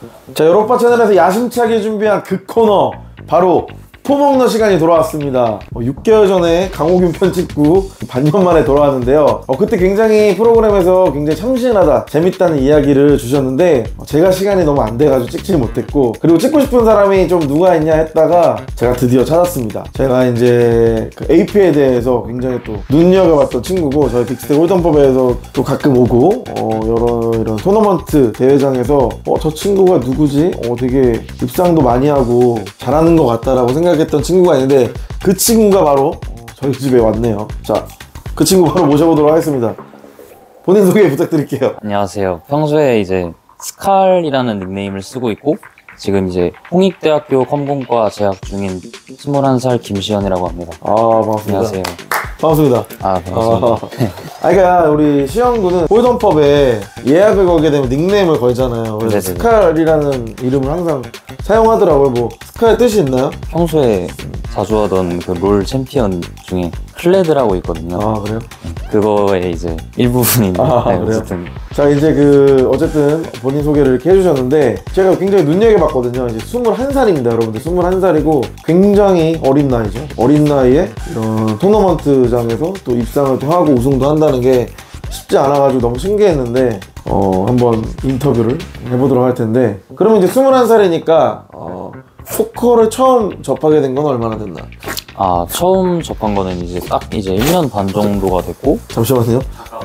자, 요로빠 채널에서 야심차게 준비한 그 코너 바로 포먹는 시간이 돌아왔습니다. 6개월 전에 강호균 편 찍고 반년 만에 돌아왔는데요. 그때 굉장히 프로그램에서 굉장히 참신하다, 재밌다는 이야기를 주셨는데 제가 시간이 너무 안 돼가지고 찍지 못했고, 그리고 찍고 싶은 사람이 좀 누가 있냐 했다가 제가 드디어 찾았습니다. 제가 이제 그 AP에 대해서 굉장히 또 눈여겨봤던 친구고, 저희 빅스텝 홀덤법에서 또 가끔 오고 여러 이런 토너먼트 대회장에서 저 친구가 누구지? 되게 입상도 많이 하고 잘하는 것 같다라고 생각했던 친구가 있는데, 그 친구가 바로 저희 집에 왔네요. 자, 그 친구 바로 모셔보도록 하겠습니다. 본인 소개 부탁드릴게요. 안녕하세요. 평소에 이제 스칼이라는 닉네임을 쓰고 있고, 지금 이제 홍익대학교 컴공과 재학 중인 21살 김시현이라고 합니다. 반갑습니다. 안녕하세요. 반갑습니다. 반갑습니다. 그러니까 우리 시현군은 홀덤법에 예약을 걸게 되면 닉네임을 걸잖아요. 그래서 네네네. 스칼이라는 이름을 항상 사용하더라고요. 뭐 스칼의 뜻이 있나요? 평소에 자주 하던 그 롤 챔피언 중에 클레드라고 있거든요. 그래요? 그거의 이제 일부분인데. 그래요? 어쨌든. 자, 이제 어쨌든 본인 소개를 이렇게 해주셨는데, 제가 굉장히 눈여겨봤거든요. 이제 21살입니다, 여러분들. 21살이고 굉장히 어린 나이죠. 어린 나이에 이런 토너먼트장에서 또 입상을 또 하고 우승도 한다는 게 쉽지 않아가지고 너무 신기했는데, 한번 인터뷰를 해보도록 할 텐데, 그러면 이제 21살이니까 포커를 처음 접하게 된 건 얼마나 됐나? 처음 접한 거는 이제 딱 이제 1년 반 정도가 됐고. 잠시만요.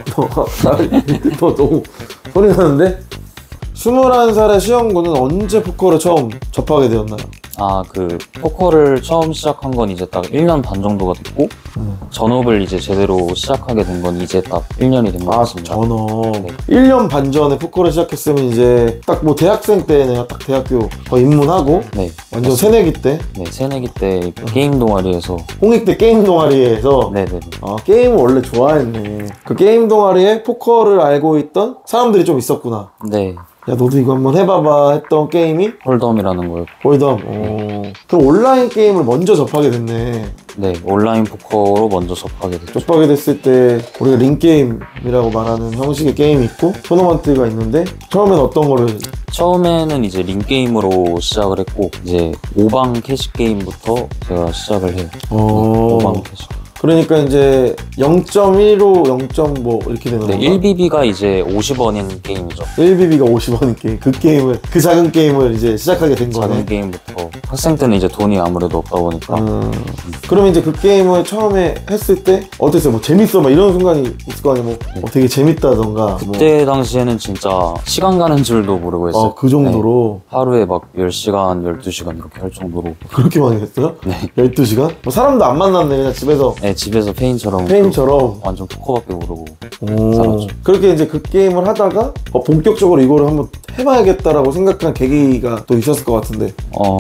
너무 소리 나는데? 21살의 시현군은 언제 포커를 처음 접하게 되었나요? 그 포커를 처음 시작한 건 이제 딱 1년 반 정도가 됐고, 전업을 이제 제대로 시작하게 된 건 이제 딱 1년이 된 것 같습니다. 전업. 네. 1년 반 전에 포커를 시작했으면 이제 딱 뭐 대학생 때네요. 딱 대학교 입문하고. 네. 완전 새내기 때. 네, 새내기 때 게임 동아리에서. 홍익대 게임 동아리에서. 네네네. 게임을 원래 좋아했네. 그 게임 동아리에 포커를 알고 있던 사람들이 좀 있었구나. 네. 야, 너도 이거 한번 해봐봐 했던 게임이 홀덤이라는 거예요. 홀덤. 그럼 온라인 게임을 먼저 접하게 됐네. 네, 온라인 포커로 먼저 접하게 됐죠. 접하게 됐을 때 우리가 링게임이라고 말하는 형식의 게임이 있고 토너먼트가 있는데, 처음엔 어떤 거를? 처음에는 이제 링게임으로 시작을 했고, 이제 5방 캐시 게임부터 제가 시작을 해요. 5방 캐시. 그러니까 이제 0.15, 0. 뭐 이렇게 되는 네, 건가? 1BB가 이제 50원인 게임이죠. 1BB가 50원인 게임. 그 작은 게임을 이제 시작하게 된 거네. 작은 게임부터. 학생 때는 이제 돈이 아무래도 없다 보니까. 그러면 이제 그 게임을 처음에 했을 때 어땠어요? 뭐 재밌어? 막 이런 순간이 있을 거 아니에요? 뭐 되게 재밌다던가. 그때 당시에는 진짜 시간 가는 줄도 모르고 했어요. 그 정도로? 네. 하루에 막 10시간, 12시간 이렇게 할 정도로. 그렇게 많이 했어요? 네. 12시간? 뭐 사람도 안 만났네, 그냥 집에서. 네, 집에서 페인처럼 완전 포커밖에 모르고 살았죠. 그렇게 이제 그 게임을 하다가 본격적으로 이거를 한번 해봐야겠다라고 생각한 계기가 또 있었을 것 같은데.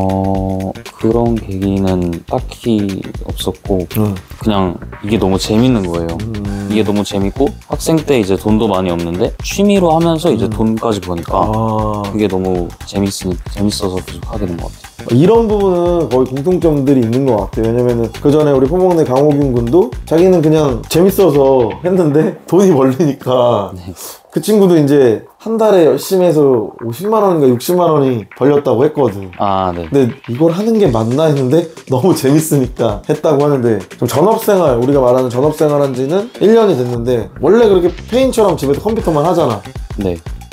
그런 계기는 딱히 없었고, 그냥 이게 너무 재밌는 거예요. 이게 너무 재밌고, 학생 때 이제 돈도 많이 없는데 취미로 하면서 이제 돈까지 버니까 그게 너무 재밌어서 계속 하게 된 것 같아요. 이런 부분은 거의 공통점들이 있는 것 같아요. 왜냐면은 그 전에 우리 포목내 강호균 군도 자기는 그냥 재밌어서 했는데 돈이 벌리니까. 네. 그 친구도 이제 한 달에 열심히 해서 50만 원인가 60만 원이 벌렸다고 했거든. 네. 근데 이걸 하는 게 맞나 했는데 너무 재밌으니까 했다고 하는데, 좀 전업생활, 우리가 말하는 전업생활 한 지는 1년이 됐는데, 원래 그렇게 페인처럼 집에서 컴퓨터만 하잖아. 네.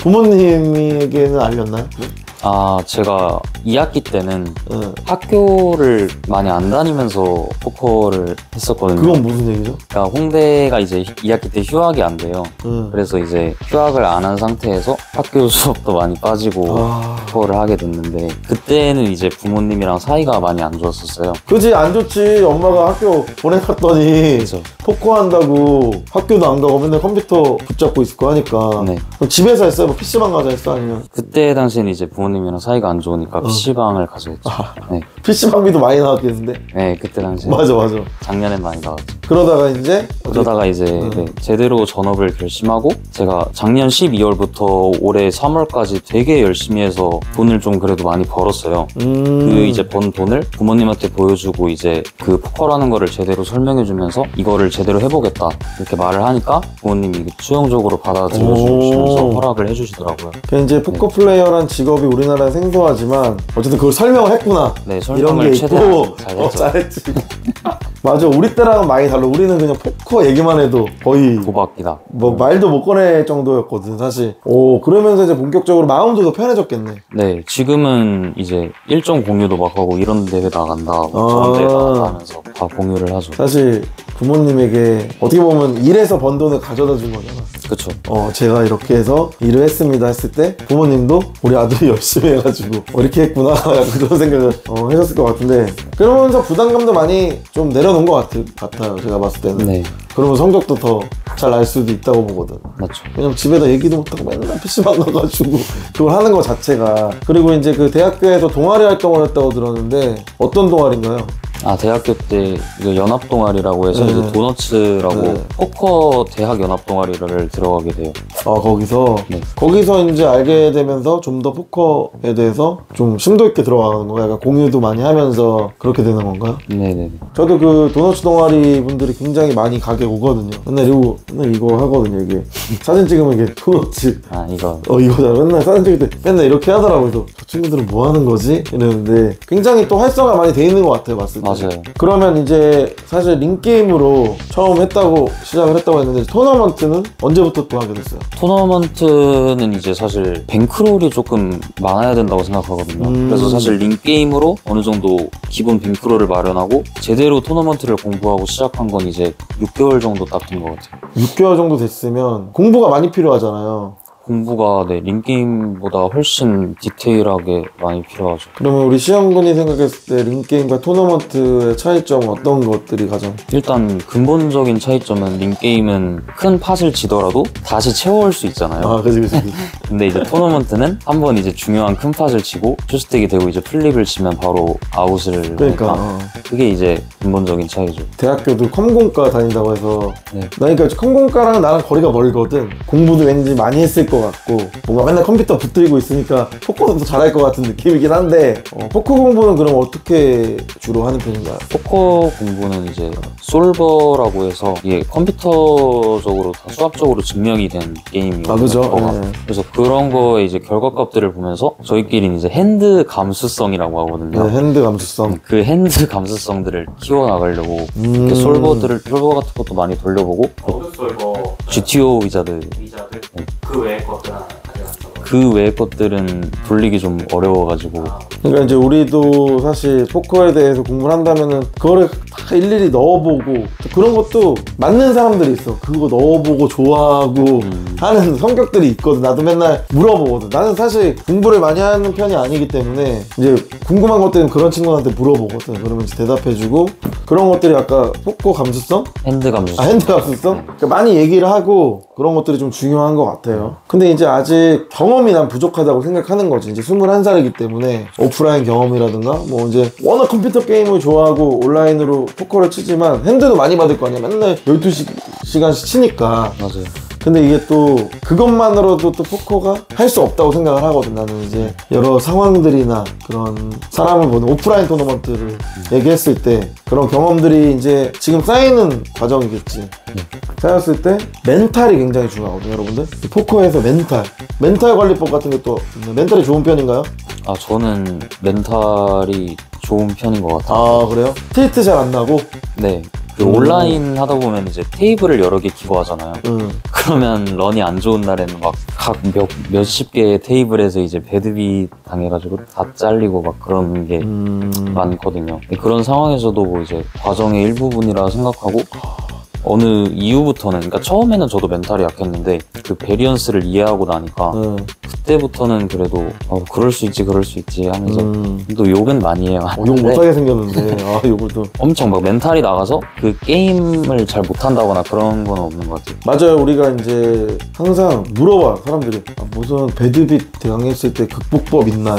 부모님에게는 알렸나요? 제가 2학기 때는 학교를 많이 안 다니면서 포커를 했었거든요. 그건 무슨 얘기죠? 그러니까 홍대가 이제 2학기 때 휴학이 안 돼요. 그래서 이제 휴학을 안 한 상태에서 학교 수업도 많이 빠지고 포커를 하게 됐는데, 그때는 이제 부모님이랑 사이가 많이 안 좋았었어요. 그지, 안 좋지. 엄마가 학교 보내갔더니 그래서 포커 한다고 학교도 안 가고 맨날 컴퓨터 붙잡고 있을 거 하니까. 네. 그럼 집에서 했어요? 뭐 PC방 가자 했어? 아니면? 그때 당시에는 이제 부모님이랑 사이가 안 좋으니까 PC방을 가서 했죠. 아, 네. PC방비도 많이 나왔겠는데? 네, 그때 당시에. 맞아. 작년엔 많이 나왔죠. 그러다가 이제 네, 제대로 전업을 결심하고 제가 작년 12월부터 올해 3월까지 되게 열심히 해서 돈을 좀 그래도 많이 벌었어요. 그 이제 번 돈을 부모님한테 보여주고 이제 그 포커라는 거를 제대로 설명해주면서 이거를 제대로 해보겠다 이렇게 말을 하니까 부모님이 수용적으로 받아들여주시면서 허락을 해주시더라고요. 이제 포커 플레이어란 직업이 우리나라에 생소하지만 어쨌든 그걸 설명을 했구나. 네, 이런 게 설명을 있고 최대한 잘했죠. 잘했지. 맞아, 우리 때랑은 많이 달라. 우리는 그냥 포커 얘기만 해도 거의 도박이다. 뭐 말도 못 꺼낼 정도였거든 사실. 그러면서 이제 본격적으로 마음도 더 편해졌겠네. 네, 지금은 이제 일정 공유도 막 하고 이런 대회 나간다, 저런 대회 나간다 하면서 다 공유를 하죠. 사실 부모님에게 어떻게 보면 일해서 번 돈을 가져다 준 거잖아. 그쵸. 제가 이렇게 해서 일을 했습니다 했을 때 부모님도 우리 아들이 열심히 해가지고 이렇게 했구나 약간 그런 생각을 하셨을 것 같은데, 그러면서 부담감도 많이 좀 내려놓은 것 같아요 제가 봤을 때는. 네, 그러면 성적도 더 잘 날 수도 있다고 보거든. 맞죠. 왜냐면 집에다 얘기도 못하고 맨날 PC방 가가지고 그걸 하는 거 자체가. 그리고 이제 그 대학교에서 동아리 활동을 했다고 들었는데 어떤 동아리인가요? 대학교 때 이거 연합 동아리라고 해서 네. 이제 도너츠라고 네. 포커 대학 연합 동아리를 들어가게 돼요. 거기서 네. 거기서 이제 알게 되면서 좀 더 포커에 대해서 좀 심도 있게 들어가는 거야. 약간 공유도 많이 하면서 그렇게 되는 건가요? 네네. 저도 그 도너츠 동아리 분들이 굉장히 많이 가게 오거든요. 맨날 이거 하거든요. 이게 사진 찍으면 이게 도너츠 이거잖아. 맨날 사진 찍을 때 맨날 이렇게 하더라고요. 그래서 저 친구들은 뭐 하는 거지? 이러는데 굉장히 또 활성화 많이 돼 있는 것 같아요. 봤을 때. 맞아요. 그러면 이제 사실 링게임으로 처음 시작을 했다고 했는데 토너먼트는 언제부터 또 하게 됐어요? 토너먼트는 이제 사실 뱅크롤이 조금 많아야 된다고 생각하거든요. 그래서 사실 링게임으로 어느 정도 기본 뱅크롤을 마련하고 제대로 토너먼트를 공부하고 시작한 건 이제 6개월 정도 딱 된 것 같아요. 6개월 정도 됐으면 공부가 많이 필요하잖아요. 공부가 링게임보다 훨씬 디테일하게 많이 필요하죠. 그러면 우리 시험군이 생각했을 때 링게임과 토너먼트의 차이점은 어떤 것들이 가장? 일단 근본적인 차이점은 링게임은 큰 팟을 지더라도 다시 채워올 수 있잖아요. 그치. 근데 이제 토너먼트는 한번 이제 중요한 큰 팟을 치고 쇼스택이 되고 이제 플립을 치면 바로 아웃을 하니까 그게 이제 근본적인 차이죠. 대학교도 컴공과 다닌다고 해서 네. 그러니까 컴공과랑 나랑 거리가 멀거든. 공부도 왠지 많이 했을 것 같고 뭔가 맨날 컴퓨터 붙들고 있으니까 포커도 더 잘할 것 같은 느낌이긴 한데 포커 공부는 그럼 어떻게 주로 하는 편인가요? 포커 공부는 이제 솔버라고 해서 이게 컴퓨터적으로 다 수학적으로 증명이 된 게임이거든요. 그죠. 그래서 그런 거에 이제 결과값들을 보면서 저희끼리는 이제 핸드 감수성이라고 하거든요. 네, 핸드 감수성. 그 핸드 감수성들을 키워나가려고 솔버 같은 것도 많이 돌려보고 GTO 위자드 그 외의 것들은 돌리기 좀 어려워가지고. 그러니까 이제 우리도 사실 포커에 대해서 공부를 한다면은 그거를 다 일일이 넣어보고 그런 것도 맞는 사람들이 있어. 그거 넣어보고 좋아하고 하는 성격들이 있거든. 나도 맨날 물어보거든. 나는 사실 공부를 많이 하는 편이 아니기 때문에 이제 궁금한 것들은 그런 친구한테 물어보거든. 그러면 이제 대답해주고 그런 것들이 아까 포커 감수성? 핸드 감수성. 핸드 감수성? 그러니까 많이 얘기를 하고 그런 것들이 좀 중요한 것 같아요. 근데 이제 아직 경험이 난 부족하다고 생각하는 거지. 이제 21살이기 때문에 오프라인 경험이라든가 뭐 이제 워낙 컴퓨터 게임을 좋아하고 온라인으로 포커를 치지만 핸드도 많이 받을 거 아니야. 맨날 12시간씩 치니까. 맞아요. 근데 이게 또 그것만으로도 또 포커가 할 수 없다고 생각을 하거든. 나는 이제 여러 상황들이나 그런 사람을 보는 오프라인 토너먼트를 얘기했을 때 그런 경험들이 이제 지금 쌓이는 과정이겠지. 쌓였을 때 멘탈이 굉장히 중요하거든요, 여러분들. 포커에서 멘탈 관리법 같은 게 또 멘탈이 좋은 편인가요? 저는 멘탈이 좋은 편인 것 같아요. 그래요? til트 잘 안 나고? 네. 온라인 하다 보면 이제 테이블을 여러 개 끼고 하잖아요. 그러면 런이 안 좋은 날에는 막 각 몇십 개의 테이블에서 이제 배드비 당해가지고 다 잘리고 막 그런 게 많거든요. 그런 상황에서도 뭐 이제 과정의 일부분이라 생각하고 어느 이후부터는, 그러니까 처음에는 저도 멘탈이 약했는데 그 베리언스를 이해하고 나니까 그때부터는 그래도 그럴 수 있지 하면서 또 욕은 많이 해요. 욕 못하게 생겼는데 욕을 또 엄청 막 멘탈이 나가서 그 게임을 잘 못한다거나 그런 건 없는 것 같아요. 맞아요. 우리가 이제 항상 물어봐 사람들이 무슨 배드빗 당했을 때 극복법 있나요?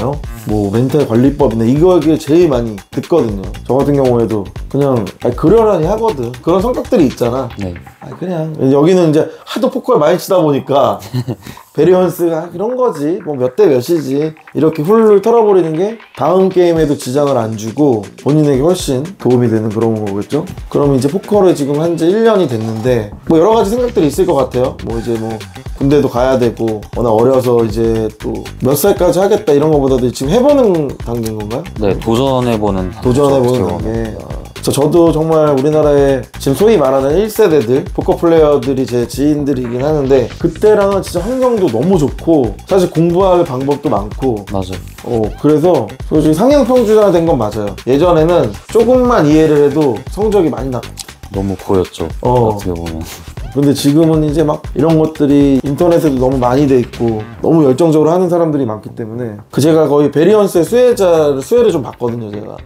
뭐 멘탈 관리법이나 이게 제일 많이 듣거든요. 저 같은 경우에도 그냥 그러려니 하거든. 그런 성격들이 있잖아. 네. 그냥 여기는 이제 하도 포커를 많이 치다 보니까 베리언스가 그런 거지. 뭐 몇 대 몇이지. 이렇게 훌훌 털어버리는 게 다음 게임에도 지장을 안 주고 본인에게 훨씬 도움이 되는 그런 거겠죠. 그럼 이제 포커를 지금 한지 1년이 됐는데 뭐 여러 가지 생각들이 있을 것 같아요. 뭐 이제 뭐 군대도 가야 되고 워낙 어려서 이제 또 몇 살까지 하겠다 이런 거보다도 지금 해보는 단계인 건가요? 네, 도전해보는 단계. 저도 정말 우리나라에 지금 소위 말하는 1세대들 포커 플레이어들이 제 지인들이긴 하는데 그때랑은 진짜 환경도 너무 좋고 사실 공부할 방법도 많고 맞아요. 그래서 솔직히 상향평준화 된 건 맞아요. 예전에는 조금만 이해를 해도 성적이 많이 너무 보였죠. 어떻게 보면. 근데 지금은 이제 막 이런 것들이 인터넷에도 너무 많이 돼 있고 너무 열정적으로 하는 사람들이 많기 때문에 제가 거의 베리언스의 수혜를 좀 봤거든요. 제가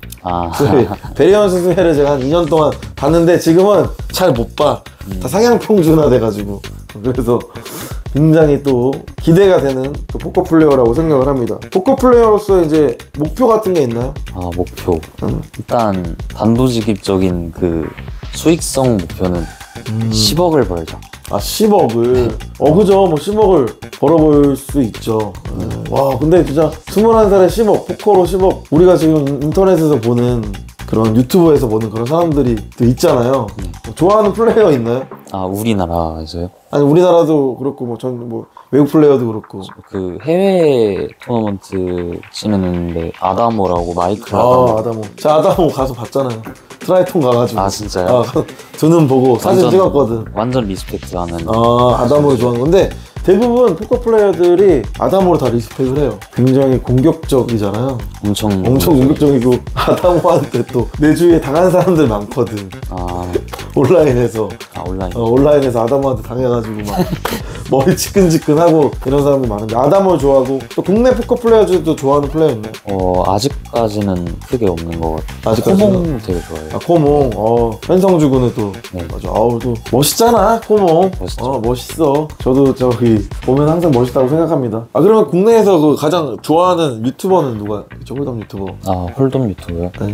베리언스 수혜를 제가 한 2년 동안 봤는데 지금은 잘 못 봐. 다 상향평준화 돼가지고 그래서 굉장히 또 기대가 되는 또 포커 플레이어라고 생각을 합니다. 포커 플레이어로서 이제 목표 같은 게 있나요? 목표. 일단 단도직입적인 그 수익성 목표는 10억을 벌자. 10억을. 그죠. 뭐 10억을 벌어볼 수 있죠. 와, 근데 진짜 21살에 10억, 포커로 10억. 우리가 지금 인터넷에서 보는 그런 유튜브에서 보는 그런 사람들이 또 있잖아요. 좋아하는 플레이어 있나요? 우리나라에서요? 아니, 우리나라도 그렇고, 뭐 외국 플레이어도 그렇고. 그 해외 토너먼트 치는데 아다모라고 마이클 아다모. 제가 아다모 가서 봤잖아요. 트라이톤 가가지고. 진짜요? 두 눈 보고 사진 찍었거든. 완전 리스펙트 하는. 아다모를 좋아하는 건데 대부분 포커 플레이어들이 아다모를 다 리스펙을 해요. 굉장히 공격적이잖아요. 엄청 공격적이고 아다모한테 또 내 주위에 당한 사람들 많거든. 온라인에서. 온라인에서 아다모한테 당해가지고 막 머리 지끈지끈하고 이런 사람들 많은데 아다모를 좋아하고 또 국내 포커 플레이어들도 좋아하는 플레이어 있나요? 아직까지는 크게 없는 것 같아요. 코몽 되게 좋아해요. 코몽. 현성주 군은 또 맞아. 또 멋있잖아. 코몽. 멋있죠. 멋있어. 저도 저기 보면 항상 멋있다고 생각합니다. 그러면 국내에서 그 가장 좋아하는 유튜버는 누가 있죠? 홀덤 유튜버. 홀덤 유튜버요? 네.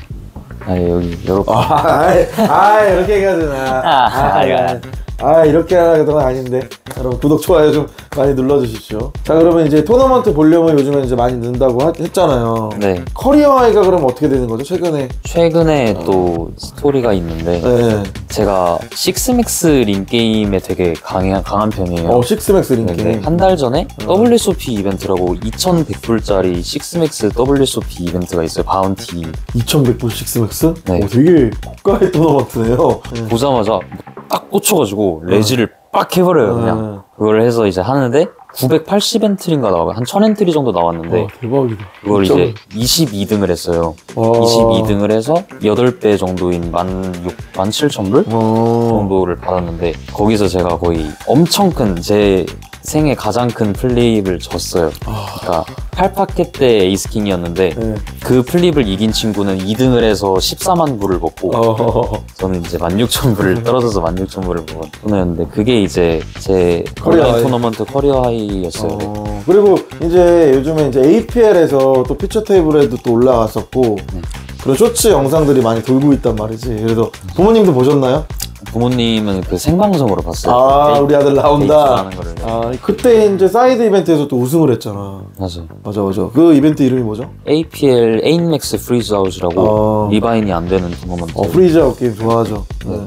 여기 이렇게. 이렇게 얘기하잖아. 이렇게 하는 건 아닌데. 여러분 구독, 좋아요 좀 많이 눌러주십시오. 자, 그러면 이제 토너먼트 볼륨을 요즘에 이제 많이 넣는다고 했잖아요. 네. 커리어 하이가 그럼 어떻게 되는 거죠? 최근에 또 스토리가 있는데 제가 식스맥스 링 게임에 되게 강한 편이에요. 식스맥스 링 게임. 한 달 전에 WSOP 이벤트라고 2,100불짜리 식스맥스 WSOP 이벤트가 있어요. 바운티. 2,100불 식스맥스? 네. 되게 고가의 토너먼트네요. 보자마자 딱 꽂혀가지고 레지를 빡 해버려요. 그냥 그걸 해서 이제 하는데 980 엔트리인가 나와요. 한 1000 엔트리 정도 나왔는데 대박이다. 그걸 이제 22등을 했어요. 22등을 해서 8배 정도인 17,000불 정도를 받았는데 거기서 제가 거의 엄청 제 생애 가장 큰 플립을 졌어요. 그러니까 8파켓 때 에이스킹이었는데 그 플립을 이긴 친구는 2등을 해서 14만 불을 먹고 저는 이제 16,000불을 떨어져서 16,000불을 먹은 토너였는데 그게 이제 제 온라인 토너먼트 커리어 하이였어요. 그리고 이제 요즘에 이제 APL에서 또 피처 테이블에도 또 올라갔었고 그런 쇼츠 영상들이 많이 돌고 있단 말이지. 그래서 부모님도 보셨나요? 부모님은 그 생방송으로 봤어요. 우리 아들 나온다. 하는 거를. 그때 이제 사이드 이벤트에서 또 우승을 했잖아. 맞아. 그 이벤트 이름이 뭐죠? APL 에인맥스 프리즈 아웃이라고 리바인이 안 되는 토너먼트. 프리즈 아웃 게임 좋아하죠.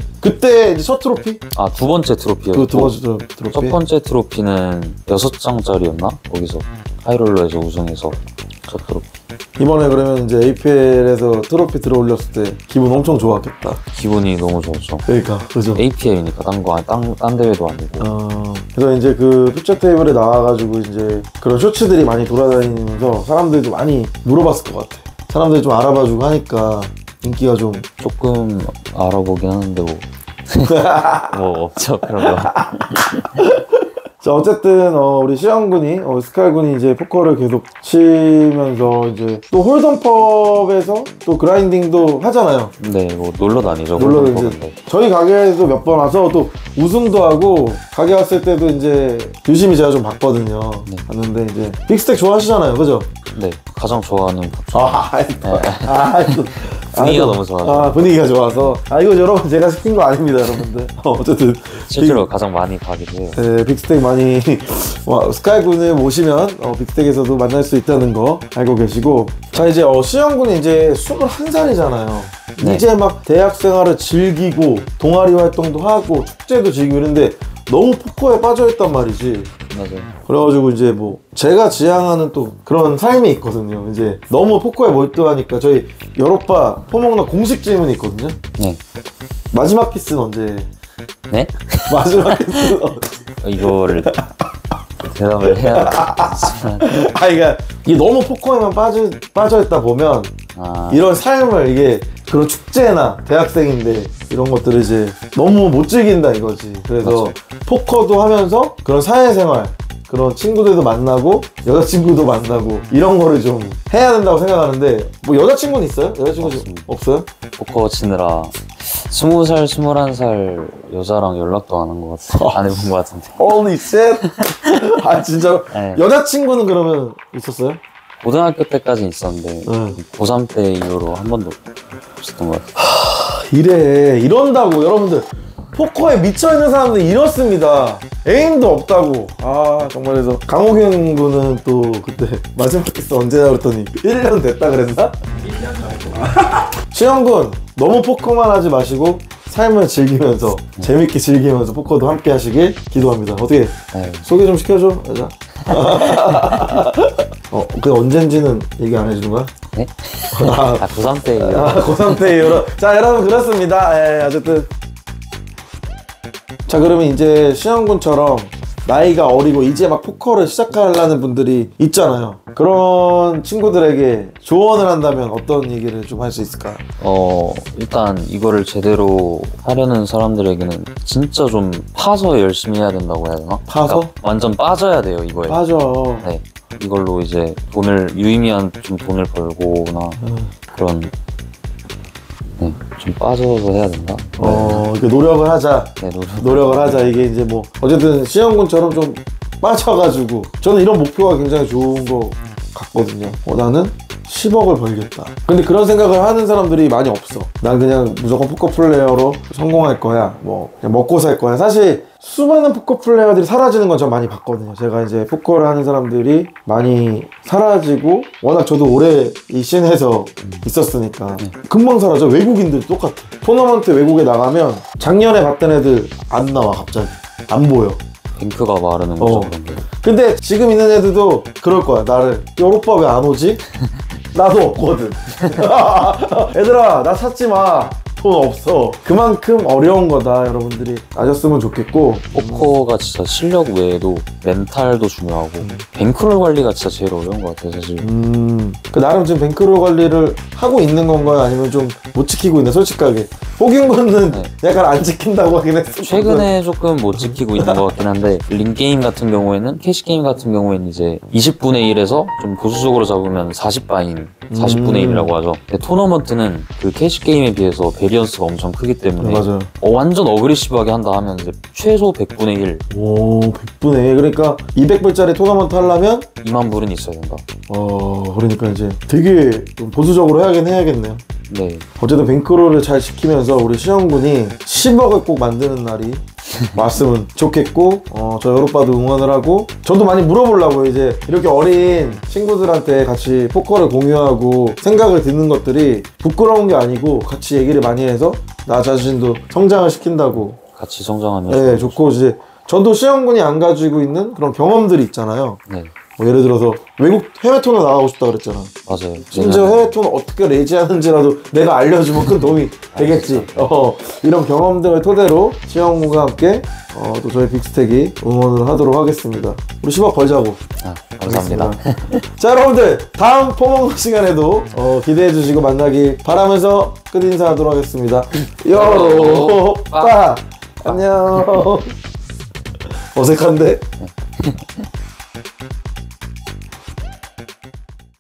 그때 이제 첫 트로피? 두 번째 트로피였고. 두 번째 트로피. 첫 번째 트로피는 6장짜리였나? 거기서 하이롤러에서 우승해서 첫 트로피. 이번에 그러면 이제 APL에서 트로피 들어올렸을 때 기분 엄청 좋았겠다. 기분이 너무 좋았죠. 그러니까, 그죠? APL이니까 딴 대회도 아니고. 그래서 이제 그 피처 테이블에 나와가지고 이제 그런 쇼츠들이 많이 돌아다니면서 사람들도 많이 물어봤을 것 같아. 사람들이 좀 알아봐주고 하니까 인기가 좀 조금 알아보긴 하는데 뭐 없죠 그런 거. 자, 어쨌든 우리 시영군이 스칼군이 이제 포커를 계속 치면서 이제 또 홀덤펍에서 또 그라인딩도 하잖아요. 네, 뭐 놀러 다니죠. 이제 저희 가게에도 몇 번 와서 또 우승도 하고 가게 왔을 때도 이제 유심히 제가 좀 봤거든요. 봤는데 이제 빅스택 좋아하시잖아요, 그죠? 네, 가장 좋아하는 분위기가 너무 좋아서. 분위기가 좋아서. 이거 여러분 제가 시킨 거 아닙니다, 여러분들. 어쨌든 실제로 가장 많이 가기도 해요. 네, 빅스택 많이 스카이군을 모시면 빅스택에서도 만날 수 있다는 거 알고 계시고. 자, 이제 시영군이 이제 21살이잖아요. 네. 이제 막 대학 생활을 즐기고 동아리 활동도 하고 축제도 즐기고 이런데 너무 포커에 빠져있단 말이지. 맞아요. 그래가지고 이제 뭐 제가 지향하는 또 그런 삶이 있거든요. 이제 너무 포커에 몰두하니까 저희 여로빠 포목나 공식 질문이 있거든요. 네. 마지막 키스는 언제? 네? 마지막 키스는 언제? 이거를 대답을 해야 그러니까 이게 너무 포커에만 빠져있다 보면 이런 삶을 이게 그런 축제나 대학생인데 이런 것들을 이제 너무 못 즐긴다 이거지. 그래서 맞죠. 포커도 하면서 그런 사회생활, 그런 친구들도 만나고 여자친구도 만나고 이런 거를 좀 해야 된다고 생각하는데 뭐 여자친구는 있어요? 여자친구 없어요? 포커 치느라 20살, 21살 여자랑 연락도 안 한 것 같아요. 안 해본 것 같은데. Holy shit! 진짜 네. 여자친구는 그러면 있었어요? 고등학교 때까지 있었는데 고3 때 이후로 한 번도 없었던 것 같아요. 이런다고 여러분들 포커에 미쳐있는 사람들이 이렇습니다. 애인도 없다고. 정말. 그래서 강호경 군은 또 그때 마지막 키스 언제냐 그랬더니 1년 됐다 그랬나? 1년 정도. 시영군 너무 포커만 하지 마시고 삶을 즐기면서 재밌게 즐기면서 포커도 함께 하시길 기도합니다. 어떻게 소개 좀 시켜줘 여자. 그 언젠지는 얘기 안 해주는 거야? 네? 고3 때 고3 때 이후로. 자, 여러분 그렇습니다. 어쨌든 자, 그러면 이제 시영군처럼 나이가 어리고 이제 막 포커를 시작하려는 분들이 있잖아요. 그런 친구들에게 조언을 한다면 어떤 얘기를 좀 할 수 있을까? 일단 이거를 제대로 하려는 사람들에게는 진짜 좀 파서 열심히 해야 된다고 해야 되나? 파서? 그러니까 완전 빠져야 돼요, 이거에. 빠져. 네. 이걸로 이제 유의미한 좀 돈을 벌고나 그런 좀 빠져서 해야 된다. 이렇게 노력을 하자. 네, 노력을 하자. 이게 이제 뭐 어쨌든 시영군처럼 좀 빠져가지고 저는 이런 목표가 굉장히 좋은 거 같거든요. 나는 10억을 벌겠다. 근데 그런 생각을 하는 사람들이 많이 없어. 난 그냥 무조건 포커 플레이어로 성공할 거야. 뭐 그냥 먹고 살 거야. 사실 수많은 포커 플레이어들이 사라지는 건 전 많이 봤거든요. 제가 이제 포커를 하는 사람들이 많이 사라지고 워낙 저도 오래 이 씬에서 있었으니까 금방 사라져. 외국인들도 똑같아. 토너먼트 외국에 나가면 작년에 봤던 애들 안 나와. 갑자기 안 보여. 뱅크가 마르는 거죠. 그런 게. 근데 지금 있는 애들도 그럴 거야. 나를 여로빠 왜 안 오지? 나도 없거든. 얘들아 나 찾지 마. 돈 없어. 그만큼 어려운 거다. 여러분들이 아셨으면 좋겠고. 포커가 진짜 실력 외에도 멘탈도 중요하고 뱅크롤 관리가 진짜 제일 어려운 것 같아요, 사실. 그 나름 지금 뱅크롤 관리를 하고 있는 건가요? 아니면 좀 못 지키고 있나? 솔직하게. 호균군은 약간 안 지킨다고 하긴 했어. 최근에 조금 못 지키고 있는 것 같긴 한데 링게임 같은 경우에는 캐시게임 같은 경우에는 이제 20분의 1에서 좀 보수적으로 잡으면 40바인 40분의 1이라고 하죠. 근데 토너먼트는 그 캐시게임에 비해서 베리언스가 엄청 크기 때문에 맞아요. 완전 어그리시브하게 한다 하면 이제 최소 100분의 1 오 100분의 1 그러니까 200불짜리 토너먼트 하려면 2만 불은 있어야 된다. 그러니까 이제 되게 좀 보수적으로 해야겠네요. 네. 어쨌든 뱅크롤을 잘 지키면서 우리 시영군이 10억을 꼭 만드는 날이 왔으면 좋겠고 저 여로빠도 응원을 하고 저도 많이 물어보려고요. 이제 이렇게 어린 친구들한테 같이 포커를 공유하고 생각을 듣는 것들이 부끄러운 게 아니고 같이 얘기를 많이 해서 나 자신도 성장을 시킨다고. 같이 성장하면 네, 좋고 이제 저도 시영군이 안 가지고 있는 그런 경험들이 있잖아요. 네. 뭐 예를 들어서 외국 해외 토너 나가고 싶다 그랬잖아. 맞아요. 심지어 해외 토너 어떻게 레이지하는지라도 내가 알려주면 큰 도움이 되겠지. 이런 경험들을 토대로 시영군과 함께 또 저희 빅스택이 응원을 하도록 하겠습니다. 우리 10억 벌자고. 감사합니다. 자, 여러분들 다음 포먹는 시간에도 기대해 주시고 만나길 바라면서 끝 인사하도록 하겠습니다. 여로빠 안녕. 어색한데?